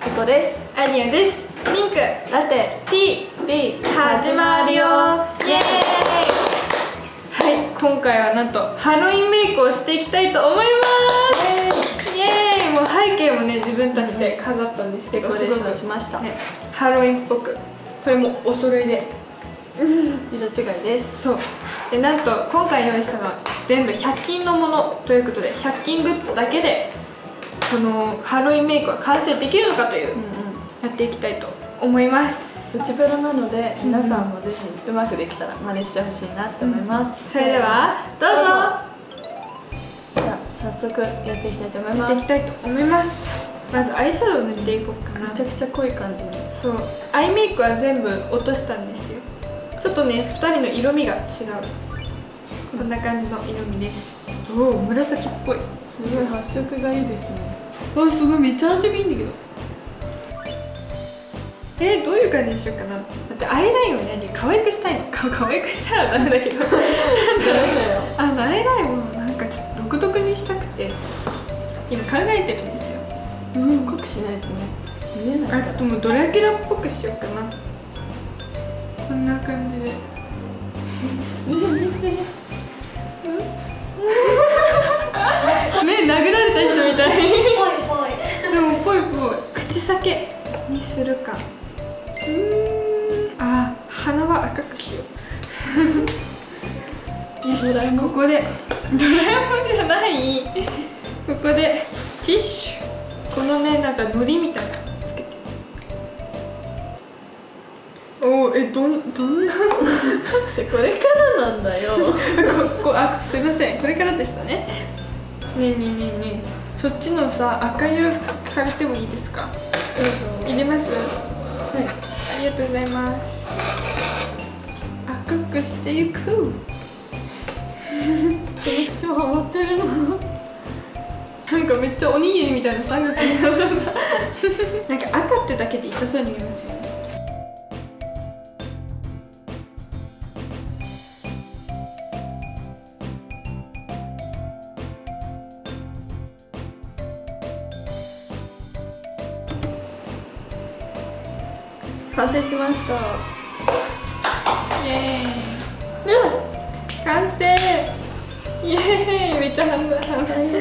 みこです。 アニアです。ミンクラテ T B 始まるよ。イエーイ。はい、今回はなんとハロウィンメイクをしていきたいと思います。イエーイ。もう背景もね自分たちで飾ったんですけど、 デコレーションしました、 ね、ハロウィンっぽく、これもお揃いで色違いです。 そうで、なんと今回用意したのは全部100均のものということで、100均グッズだけでこのハロウィンメイクは完成できるのかという、やっていきたいと思います。 内プロなので皆さんもぜひうまくできたら真似してほしいなって思います、 それではどうぞ。 じゃあ早速やっていきたいと思います。 やっていきたいと思います。まずアイシャドウ塗っていこうかな。 めちゃくちゃ濃い感じに。 そう、アイメイクは全部落としたんですよ。ちょっとね2人の色味が違う。こんな感じの色味です。おお、紫っぽい。 すごい発色がいいですね。 わ、すごい、めっちゃ発色いいんだけど。どういう感じにしようかな。だってアイラインをね可愛くしたいの。可愛くしたらダメだけどダメだよ。 アイラインをなんかちょっと独特にしたくて今考えてるんですよ。 濃くしないとね見えない。 ちょっともうドラキュラっぽくしようかな。こんな感じで目殴られた人みたいでもぽいぽい。口裂にするか。鼻は赤くしようよし、ここでドラえもんじゃないここでティッシュ、このねなんかのりみたいなのつけて。おお、どんなこれからなんだよすいません、これからでしたね。ねえねえねえねえ、そっちのさ赤色借りてもいいですか。入れます。はい、ありがとうございます。赤くしていく。 その口もハマってるのなんかめっちゃおにぎりみたいな三角になったなんか赤ってだけで痛そうに見えますよね。 完成しました。 イエーイ。完成。イエーイ。めっちゃ反応。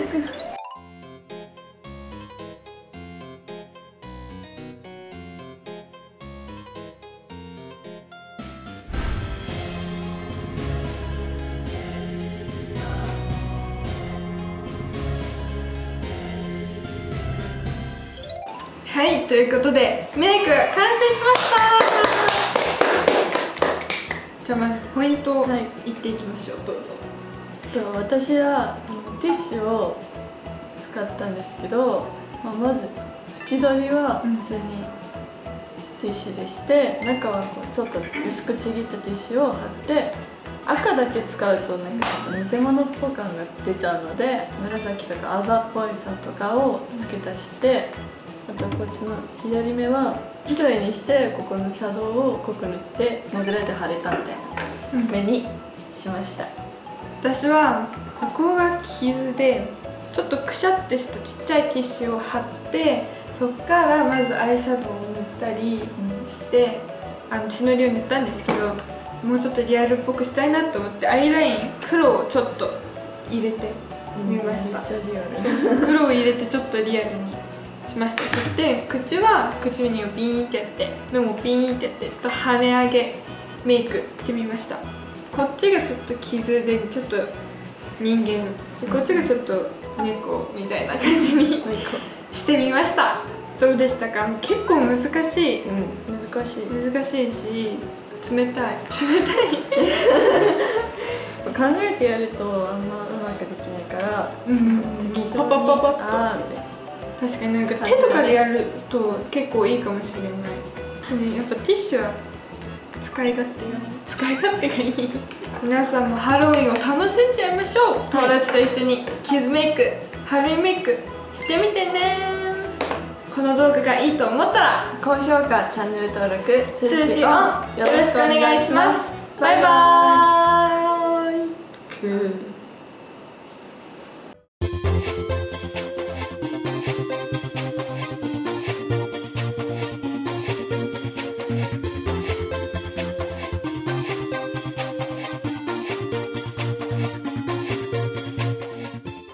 はい、ということでメイク完成しました。じゃあまずポイントを言っていきましょう。どうぞ。 私はティッシュを使ったんですけど、まず縁取りは普通にティッシュでして、中はこうちょっと薄くちぎったティッシュを貼って、赤だけ使うとなんかちょっと偽物っぽ感が出ちゃうので、紫とかあざっぽいさとかを付け足して、あとこっちの左目は一重にしてここのシャドウを濃く塗って殴られて腫れたみたいな目にしました。 私はここが傷でちょっとくしゃってしたちっちゃいティッシュを貼って、そっからまずアイシャドウを塗ったりして、血のりを塗ったんですけど、もうちょっとリアルっぽくしたいなと思ってアイライン黒をちょっと入れてみました。 めっちゃリアル黒を入れてちょっとリアルにしました。そして口は口紅をビーンってやって、目もビーンってやって、跳ね上げメイクしてみました。こっちがちょっと傷でちょっと人間で、こっちがちょっと猫みたいな感じにしてみました。どうでしたか。結構難しい、 難しいし冷たい考えてやるとあんまうまくできないから、 パパパパッと。確かになんか手とかでやると結構いいかもしれない。やっぱティッシュは使い勝手がいい皆さんもハロウィンを楽しんじゃいましょう。友達と一緒にキズメイク、ハロウィンメイクしてみてね。この動画がいいと思ったら高評価、チャンネル登録、通通知知オンオンよろしくお願いします。バイバーイ。